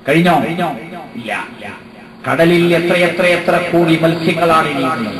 കഴിഞ്ഞോ? ഇല്ല. കടലിൽ എത്ര കോടി മത്സ്യങ്ങളാണ് ഇനിയുള്ളത്.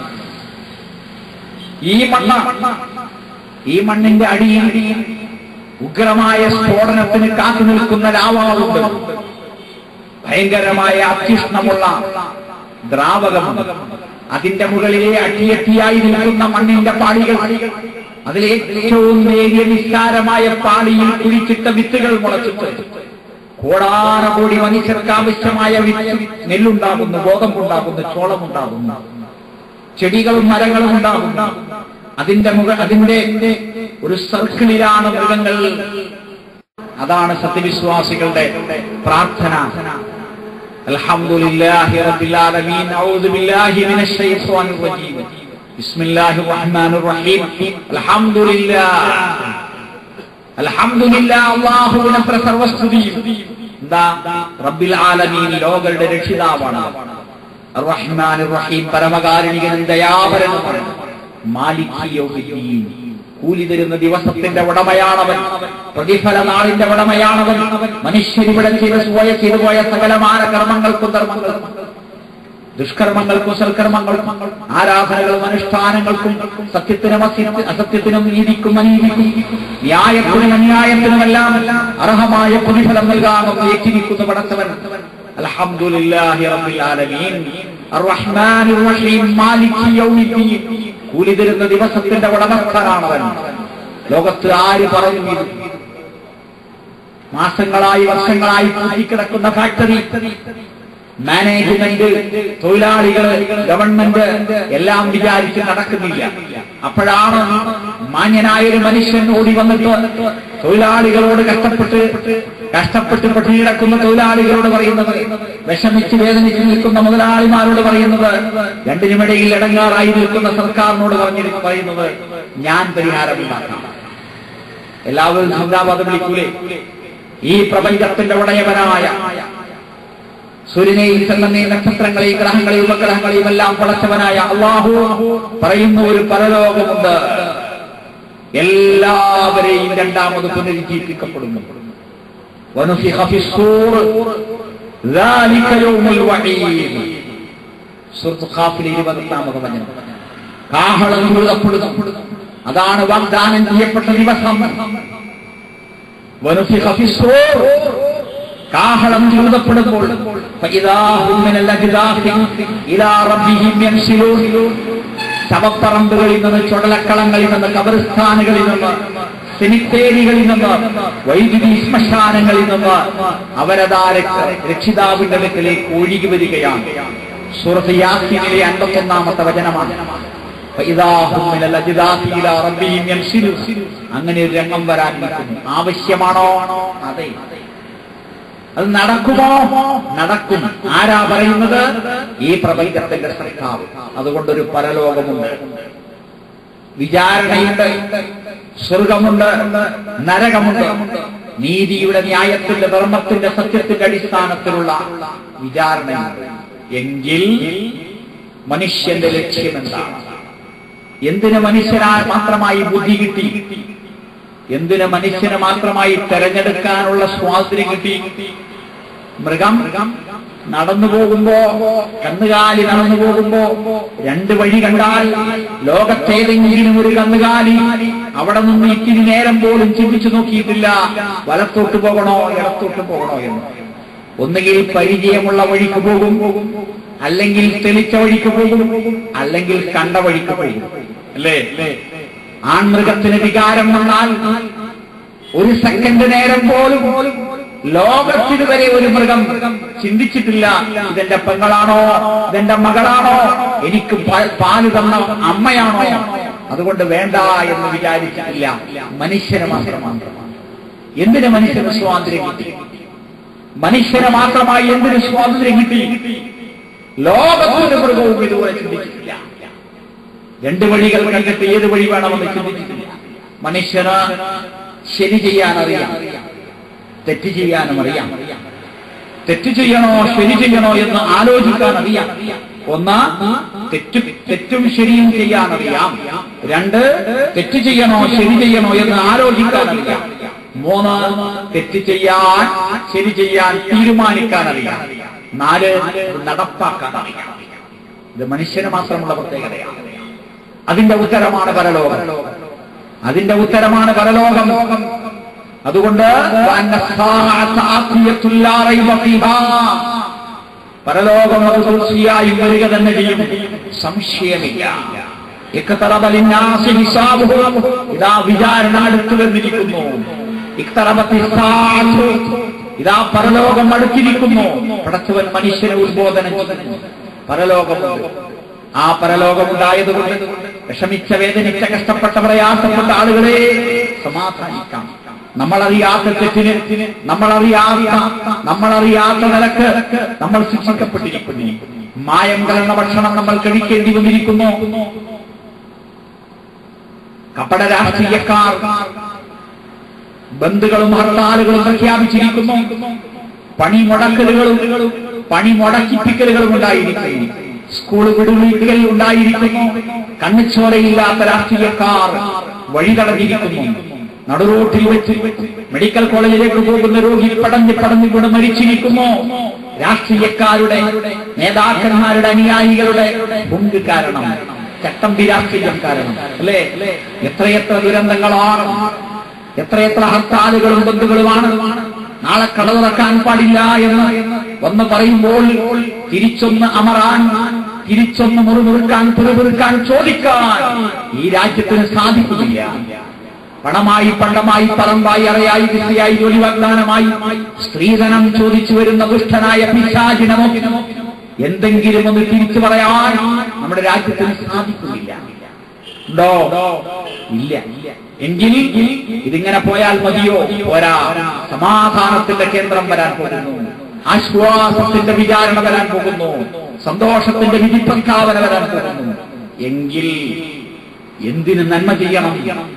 ഈ മണ്ണിന്റെ അടിയിൽ ഉഗ്രമായ സ്ഫോടനത്തിന് കാത്തു നിൽക്കുന്ന ലാവാവുണ്ട്. ഭയങ്കരമായ അത്യുഷ്ണമുള്ള ദ്രാവകമുണ്ട്. അതിന്റെ മുകളിലെ അടിയത്തിയായി നിൽക്കുന്ന മണ്ണിന്റെ പാളികൾ, അതിലെ ഏറ്റവും നേരിയ നിസ്സാരമായ പാളിയിൽ കുഴിച്ചിട്ട വിത്തുകൾ മുളച്ചിട്ട് കോടാനകോടി മനുഷ്യർക്ക് ആവശ്യമായ നെല്ലുണ്ടാകുന്നു, ഗോതമ്പുണ്ടാകുന്നു, ചോളമുണ്ടാകുന്നു, ചെടികളും മരങ്ങളും ഉണ്ടാകുന്നു. അതിന്റെ ഒരു സർക്കിളിലാണ് മൃഗങ്ങൾ. അതാണ് സത്യവിശ്വാസികളുടെ പ്രാർത്ഥന. അൽഹംദുലില്ലാഹി റബ്ബിൽ ആലമീൻ. അഊദു ബില്ലാഹി മിനശ് ശൈത്വാനിർ റജീം. ബിസ്മില്ലാഹിർ റഹ്മാനിർ റഹീം. അൽഹംദുലില്ലാഹ്. അൽഹംദുലില്ലാഹ്, അല്ലാഹുവിനെ സർവസ്തുതിയും. എന്താ? റബ്ബിൽ ആലമീൻ, ലോകങ്ങളുടെ രക്ഷിതാവാണ്. അർറഹ്മാനിർ റഹീം, പരമകാരുണികനും ദയാപരനുമാണ്. മാലികി യൗമിദ്ദീൻ, കൂലി തരുന്ന ദിവസത്തിന്റെ ഉടമയാണവൻ, പ്രതിഫല നാളിന്റെ ഉടമയാണവൻ. മനുഷ്യരിവിടെ ചെയ്തു പോയ സകലമാന കർമ്മങ്ങൾക്കും ധർമ്മങ്ങൾക്കും, ദുഷ്കർമ്മങ്ങൾക്കും സൽക്കർമ്മങ്ങൾക്കും, ആരാധനകളും അനുഷ്ഠാനങ്ങൾക്കും, സത്യത്തിനും അസത്യത്തിനും, നീതിക്കും അനീതിക്കും, ന്യായത്തിനും അന്യായത്തിനുമെല്ലാം അർഹമായ പ്രതിഫലം നൽകാമെന്ന് ഏറ്റിരിക്കുന്ന പടച്ചവൻ. അൽഹംദുലില്ലാഹി റബ്ബിൽ ആലമീൻ. അർറഹ്മാനിർ റഹീം, മാലികി യൗമിദ്ദീൻ, കൂലി തരുന്ന ദിവസത്തിന്റെ ഉടമക്കാരാണവൻ. ലോകത്ത് ആര് പറഞ്ഞു? മാസങ്ങളായി വർഷങ്ങളായി പൂട്ടിക്കിടക്കുന്ന ഫാക്ടറി, മാനേജ്മെന്റ്, തൊഴിലാളികൾ, ഗവൺമെന്റ് എല്ലാം വിചാരിച്ച് നടക്കുന്നില്ല. അപ്പോഴാണ് മാന്യനായൊരു മനുഷ്യൻ ഓടി വന്നിട്ട് തൊഴിലാളികളോട് കഷ്ടപ്പെട്ട് പട്ടിണികിടക്കുന്ന തൊഴിലാളികളോട് പറയുന്നത്, വിഷമിച്ച് വേദനിച്ച് നിൽക്കുന്ന മുതലാളിമാരോട് പറയുന്നത്, രണ്ടിനുമിടയിൽ ഇടങ്ങാറായി നിൽക്കുന്ന സർക്കാരിനോട് പറയുന്നത്, ഞാൻ പരിഹാരമുണ്ടാക്കാം. എല്ലാവരും ഹൈദരാബാദ് വിളിക്കൂലേ? ഈ പ്രപഞ്ചത്തിന്റെ ഉടയവനായ സൂര്യനെയും ചന്ദ്രനെയും നക്ഷത്രങ്ങളെയും ഗ്രഹങ്ങളെയും ഉപഗ്രഹങ്ങളെയും എല്ലാം പടച്ചവനായ അല്ലാഹു പറയുന്ന ഒരു പരലോകമുണ്ട്. എല്ലാവരെയും രണ്ടാമത് പുനരുജ്ജീവിപ്പിക്കപ്പെടുന്നു. വനുഫിഖ ഫിസ്സൂർ ദാലിക യൗമുൽ വഈദ്. സൂറത്ത് ഖാഫിലെ 28ാമത് വചനം. കാഹളം ഊതപ്പെടുന്നു, അതാണ് വാഗ്ദാനം ചെയ്യപ്പെട്ട ദിവസം. വനുഫിഖ ഫിസ്സൂർ, കാഹളം ഊതപ്പെടുമ്പോൾ ഫഇദാഹും മിനൽ അജ്ദാഫി ഇലാ റബ്ബിഹിം യൻസിലൂൻ. ശവപ്പറമ്പുകളിൽ നിന്ന്, ചുടലക്കളങ്ങളിൽ നിന്ന്, ഖബർസ്ഥാനുകളിൽ നിന്ന്, സെമിത്തേരികളിൽ നിന്ന്, വൈദ്യുതി ശ്മശാനങ്ങളിൽ നിന്ന് അവരതാ രക്ഷിതാവിന്റെ അടുക്കലേക്ക് ഒഴുകി വരികയാണ്. സൂറത്ത് യാസീനിലെ 51ാമത്തെ വചനമാണ്. ഫഇദാഹും മിനൽ അജ്ദാഫി ഇലാ റബ്ബിഹിം യൻസിലൂൻ. അങ്ങനെ ഒരു രംഗം വരാൻ നിൽക്കുന്നു. ആവശ്യമാണോ? അതെ. അത് നടക്കുമോ? നടക്കും. ആരാ പറയുന്നത്? ഈ പ്രപഞ്ചത്തിന്റെ സൃഷ്ടാവ്. അതുകൊണ്ടൊരു പരലോകമുണ്ട്, വിചാരണയുണ്ട്, സ്വർഗമുണ്ട്, നരകമുണ്ട്. നീതിയുടെ, ന്യായത്തിന്റെ, ധർമ്മത്തിന്റെ, സത്യത്തിന്റെ അടിസ്ഥാനത്തിലുള്ള വിചാരണയുണ്ട്. എങ്കിൽ മനുഷ്യന്റെ ലക്ഷ്യമെന്താണ്? എന്തിന് മനുഷ്യനാ മാത്രമായി ബുദ്ധി കിട്ടി? എന്തിന് മനുഷ്യന് മാത്രമായി തെരഞ്ഞെടുക്കാനുള്ള സ്വാതന്ത്ര്യം കിട്ടി? മൃഗം നടന്നു പോകുമ്പോ, കന്നുകാലി നടന്നു പോകുമ്പോ രണ്ട് വഴി കണ്ടാൽ ലോകത്തേതെങ്കിലും ഒരു കന്നുകാലി അവിടെ നിന്ന് ഇത്തിരി നേരം പോലും ചിന്തിച്ചു നോക്കിയിട്ടില്ല വലത്തോട്ട് പോകണോ ഇടത്തോട്ട് പോകണോ എന്ന്. ഒന്നുകിൽ പരിചയമുള്ള വഴിക്ക് പോകും, അല്ലെങ്കിൽ തെളിച്ച വഴിക്ക് പോകും, അല്ലെങ്കിൽ കണ്ട വഴിക്ക് പോകും. അല്ലേ? ആൺമൃഗത്തിന് വികാരം വന്നാൽ ഒരു സെക്കൻഡ് നേരം പോലും ലോകത്തിന് വരെ ഒരു മൃഗം ചിന്തിച്ചിട്ടില്ല, ഇതെന്റെ പെങ്ങളാണോ, ഇതെന്റെ മകളാണോ, എനിക്ക് പാല് തന്ന അമ്മയാണോ, അതുകൊണ്ട് വേണ്ട എന്ന് വിചാരിച്ചിട്ടില്ല. മനുഷ്യന് മാത്രമാണ്. എന്തിന് മനുഷ്യന് സ്വാതന്ത്ര്യം കിട്ടി? മനുഷ്യന് മാത്രമായി എന്തിന് സ്വാതന്ത്ര്യം കിട്ടി? ലോകത്തിന്റെ മൃഗവും ഇതുപോലെ ചിന്തിച്ചിട്ടില്ല. രണ്ട് വഴികൾ കണ്ടിട്ട് ഏത് വഴി വേണമെന്ന് ചിന്തിച്ചിട്ടില്ല. മനുഷ്യന് ശരി ചെയ്യാനറിയാം, തെറ്റ് ചെയ്യാനും അറിയാം. തെറ്റ് ചെയ്യണോ ശരി ചെയ്യണോ എന്ന് ആലോചിക്കാൻ അറിയാം. ഒന്ന്, തെറ്റും ശരിയും ചെയ്യാനറിയാം. രണ്ട്, തെറ്റ് ചെയ്യണോ ശരി ചെയ്യണോ എന്ന് ആലോചിക്കാൻ അറിയാം. 3 തെറ്റ് ചെയ്യാൻ ശരി ചെയ്യാൻ തീരുമാനിക്കാൻ അറിയാം. 4 നടപ്പാക്കാൻ അറിയാം. ഇത് മനുഷ്യന് മാത്രമുള്ള പ്രത്യേകതയാണ്. അതിന്റെ ഉത്തരമാണ് പരലോകം. അതിന്റെ ഉത്തരമാണ് പരലോകം. അതുകൊണ്ട് പരലോകം അത് തീർച്ചയായും വരിക തന്നെ ചെയ്യും, സംശയമില്ല. ഇതാ വിചാരണ അടുത്തു വന്നിരിക്കുന്നു. ഇതാ പരലോകം അടുത്തിരിക്കുന്നു. പടച്ചവൻ മനുഷ്യനെ ഉത്ബോധനം ചെയ്യുന്നു. പരലോകമുണ്ട്. ആ പരലോകമുണ്ടായതുകൊണ്ട് വിഷമിച്ച വേദനിച്ച കഷ്ടപ്പെട്ട പ്രയാസപ്പെട്ട ആളുകളെ സമാധാനിക്കാം. നമ്മളറിയാത്ത തെറ്റിന് നമ്മളറിയാത്ത നിലക്ക് നമ്മൾ ശിക്ഷിക്കപ്പെട്ടിരിക്കുന്നു. മായം കലർന്ന ഭക്ഷണം നമ്മൾ കഴിക്കേണ്ടി വന്നിരിക്കുന്നു. കപട രാഷ്ട്രീയക്കാർ ബന്ധുക്കളും ഹർത്താലുകളും പ്രഖ്യാപിച്ചിരിക്കുന്നു. പണി മുടക്കിപ്പിക്കലുകളും ഉണ്ടായിരിക്കുന്നു. സ്കൂൾ വിടുവിക്കൽ ഉണ്ടായിരിക്കുന്നു. കണ്ണുചോരയില്ലാത്ത രാഷ്ട്രീയക്കാർ വഴിതടഞ്ഞിരിക്കുന്നു. നടുറോട്ടിൽ വെച്ച് മെഡിക്കൽ കോളേജിലേക്ക് പോകുന്ന രോഗി പടഞ്ഞ് കൂടെ മരിച്ചിരിക്കുന്നു. രാഷ്ട്രീയക്കാരുടെ നേതാക്കന്മാരുടെ അനുയായികളുടെ പങ്ക് കാരണം, ചട്ടമ്പി രാഷ്ട്രീയം കാരണം അല്ലേ? എത്രയെത്ര ദുരന്തങ്ങളാണ്, എത്രയെത്ര ഹർത്താലുകളും ബന്ധുക്കളുമാണ്. നാളെ കട തുറക്കാൻ പാടില്ല എന്ന് പറയുമ്പോൾ തിരിച്ചൊന്ന് അമറാൻ, തിരിച്ചൊന്ന് മുറുമുറുക്കാൻ, പിറുപിറുക്കാൻ, ചോദിക്കാൻ ഈ രാജ്യത്തിന് സാധിക്കുന്നില്ല. പണമായി, പണ്ടമായി, പറമ്പായി, അറയായി, ദിശയായി, ജോലി വാഗ്ദാനമായി സ്ത്രീധനം ചോദിച്ചു വരുന്ന ദുഷ്ടനായ പിശാചിനമോ എന്തെങ്കിലും ഒന്ന് തിരിച്ചു പറയാൻ നമ്മുടെ രാജ്യത്തിന് സാധിക്കുന്നില്ല. ഉണ്ടോ? ഇല്ല. എങ്കിൽ ഇതിങ്ങനെ പോയാൽ മതിയോ? പോരാ. സമാധാനത്തിന്റെ കേന്ദ്രം വരാൻ പോകുന്നു, ആശ്വാസത്തിന്റെ വിചാരണ വരാൻ പോകുന്നു, സന്തോഷത്തിന്റെ വിധി പ്രഖ്യാപന വരാൻ പോകുന്നു. എങ്കിൽ എന്തിന് നന്മ ചെയ്യണം?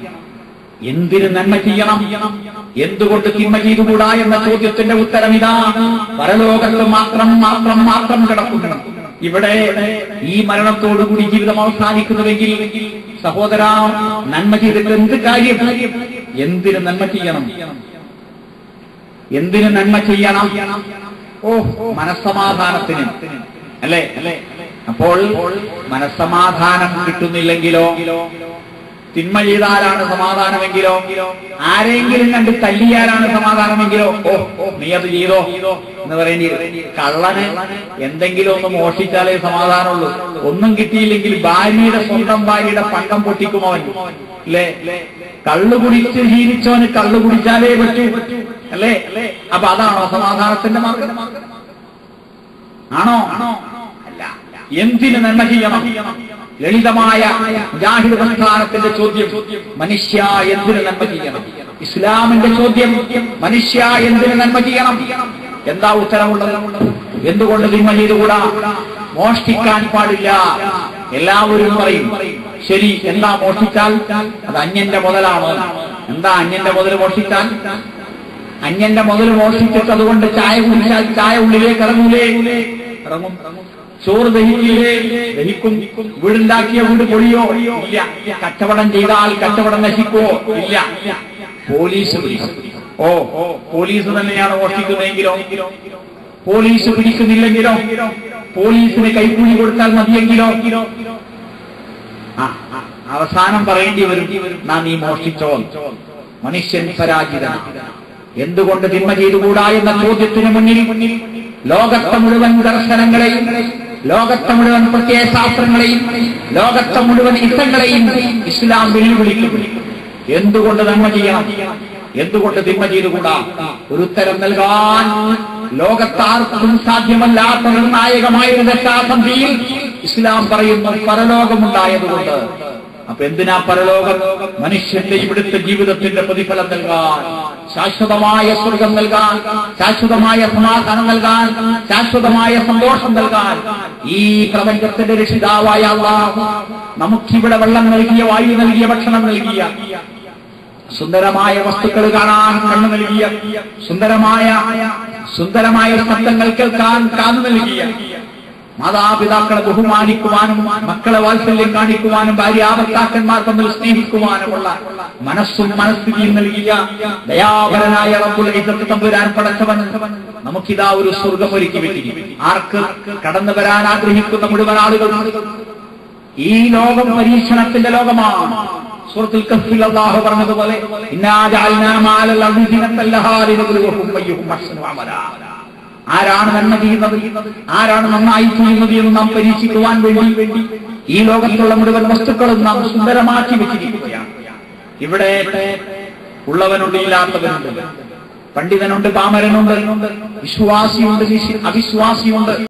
എന്തുകൊണ്ട് തിന്മ ചെയ്തുകൂടാ എന്ന ചോദ്യത്തിന്റെ ഉത്തരം ഇതാ. പരലോകത്ത് മാത്രം കിടക്കുന്നു. ഇവിടെ ഈ മരണത്തോടുകൂടി ജീവിതം അവസാനിക്കുന്നുവെങ്കിൽ സഹോദര, നന്മ ചെയ്തിട്ട് എന്ത് കാര്യം? എന്തിന് നന്മ ചെയ്യണം? മനസ്സമാധാനത്തിന് അല്ലേ? അപ്പോൾ മനസ്സമാധാനം കിട്ടുന്നില്ലെങ്കിലോ, തിന്മ ചെയ്താലാണ് സമാധാനമെങ്കിലോ, ആരെങ്കിലും കണ്ട് തല്ലിയാലാണ് സമാധാനമെങ്കിലോ, നീ അത് ചെയ്തോ എന്ന് പറയേണ്ടി. കള്ളന് എന്തെങ്കിലും ഒന്ന് മോഷ്ടിച്ചാലേ സമാധാനമുള്ളൂ. ഒന്നും കിട്ടിയില്ലെങ്കിൽ സ്വന്തം ഭാര്യയുടെ പണ്ടം പൊട്ടിക്കുമോൻ അല്ലേ? കള്ളു കുടിച്ച് ജീവിച്ചവന് കള്ളു കുടിച്ചാലേ പറ്റൂ അല്ലേ? അപ്പൊ അതാണോ സമാധാനത്തിന്റെ മാർഗം? ആണോ? അല്ല. എന്തിന് നന്മ ചെയ്യണം? ലളിതമായ മുജാഹിദ് പ്രസ്ഥാനത്തിന്റെ ചോദ്യം, മനുഷ്യ എന്തിന് നന്മ ചെയ്യണം? ഇസ്ലാമിന്റെ ചോദ്യം, മനുഷ്യ എന്തിന് നന്മ ചെയ്യണം? എന്താ ഉത്തരവുള്ളത്? എന്തുകൊണ്ട് തിന്മ ചെയ്തുകൂടാ? മോഷ്ടിക്കാൻ പാടില്ല. എല്ലാവരും പറയും, ശരി, എന്താ മോഷ്ടിച്ചാൽ? അത് അന്യന്റെ മുതലാണോ? എന്താ അന്യന്റെ മുതൽ മോഷ്ടിച്ചാൽ? അന്യന്റെ മുതൽ മോഷ്ടിച്ചിട്ട് അതുകൊണ്ട് ചായ കുടിച്ചാൽ ചായ ഉള്ളിലേക്ക് ഇറങ്ങൂലേ? ഇറങ്ങും. ചോറ് ദഹിക്കില്ലേ? ദഹിക്കും. വീടുണ്ടാക്കിയ വീട് പൊളിയോ? ഇല്ല. കച്ചവടം ചെയ്താൽ കച്ചവടം നശിക്കോ? ഇല്ല. പോലീസ് പിടിക്കും. പോലീസ് തന്നെയാണ് മോഷ്ടിക്കുന്നതെങ്കിലോ? പോലീസ് പിടിക്കുന്നില്ലെങ്കിലോ? പോലീസിന് കൈക്കൂലി കൊടുത്താൽ മതിയെങ്കിലോ? അവസാനം പറയേണ്ടി വരും, നീ മോഷ്ടിച്ചോ? മനുഷ്യൻ പരാജിതനാണ്. എന്തുകൊണ്ട് തിന്മ ചെയ്തുകൂടാ എന്ന ചോദ്യത്തിന് മുന്നിൽ ലോകത്തെ മുഴുവൻ ദർശനങ്ങളെയും, ലോകത്തെ മുഴുവൻ പ്രത്യയശാസ്ത്രങ്ങളെയും, ലോകത്തെ മുഴുവൻ ഇഷ്ടങ്ങളെയും ഇസ്ലാം വെല്ലുവിളിക്കും. എന്തുകൊണ്ട് നന്മ ചെയ്യണം? എന്തുകൊണ്ട് തിന്മ ചെയ്തുകൂടാ? ഒരു ഉത്തരം നൽകാൻ ലോകത്താർക്കും സാധ്യമല്ലാത്ത നിർണായകമായ ദശാസന്ധിയിൽ ഇസ്ലാം പറയുന്നു, പരലോകമുണ്ടായതുകൊണ്ട്. അപ്പൊ എന്തിനാ പരലോകം? മനുഷ്യന്റെ ഇവിടുത്തെ ജീവിതത്തിന്റെ പ്രതിഫലം നൽകാൻ, ശാശ്വതമായ സ്വർഗം നൽകാൻ, ശാശ്വതമായ സമാധാനം നൽകാൻ, ശാശ്വതമായ സന്തോഷം നൽകാൻ. ഈ പ്രപഞ്ചത്തിന്റെ രക്ഷിതാവായ അല്ലാഹു നമുക്കിവിടെ വെള്ളം നൽകിയ, വായു നൽകിയ, ഭക്ഷണം നൽകിയ, സുന്ദരമായ വസ്തുക്കൾ കാണാൻ കണ്ണു നൽകിയ, സുന്ദരമായ ശബ്ദങ്ങൾ കേൾക്കാൻ കാതു നൽകിയ, മാതാപിതാക്കളെ ബഹുമാനിക്കുവാനും മക്കളെ വാത്സല്യം കാണിക്കുവാനും ഭാര്യാഭർത്താക്കന്മാർ തമ്മിൽ സ്നേഹിക്കുവാനുമുള്ള മനസ്സും മനസ്ഥിതിയും നൽകിയ ദയാപരനായ റബ്ബുൽ ഇസ്സത്ത് തമ്പുരാൻ പടച്ചവൻ നമുക്കിതാ ഒരു സ്വർഗം ഒരുക്കി വെച്ചിരിക്കും. ആർക്ക്? കടന്നു വരാൻ ആഗ്രഹിക്കുന്ന മുഴുവൻ ആളുകൾ. ഈ ലോകം പരീക്ഷണത്തിന്റെ ലോകമാണ്. സൂറത്തുൽ കഹ്ഫിൽ അല്ലാഹു പറഞ്ഞതുപോലെ ഇന്നാ ജഅൽനാ മാലൽ അർദി സിനത്തൻ ലഹാ ലിനബ്ലുവഹും അയ്യുഹും അഹ്സനു അമലാ. ആരാണ് നന്മ ചെയ്യുന്നത്, ആരാണ് നന്നായി ചെയ്യുന്നത് എന്ന് നാം പരീക്ഷിക്കുവാൻ വേണ്ടി ഈ ലോകത്തുള്ള മുഴുവൻ വസ്തുക്കളും നാം സുന്ദരമാക്കി വെച്ചിരിക്കുകയാണ്. ഇവിടെ ഉള്ളവനുണ്ട്, ഇല്ലാത്തവനുണ്ട്, പണ്ഡിതനുണ്ട്, പാമരനുണ്ട്, വിശ്വാസിയുണ്ട്, അവിശ്വാസിയുണ്ട്.